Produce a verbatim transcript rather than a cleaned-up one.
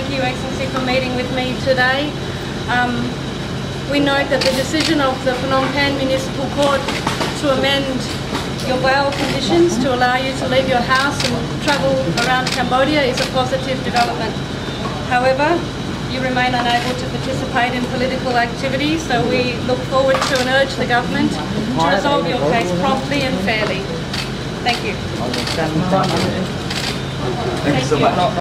thank you, Excellency, for meeting with me today. Um, we note that the decision of the Phnom Penh Municipal Court to amend your bail conditions to allow you to leave your house and travel around Cambodia is a positive development. However, you remain unable to participate in political activities, so we look forward to and urge the government to resolve your case promptly and fairly. Thank you. Thank you so much.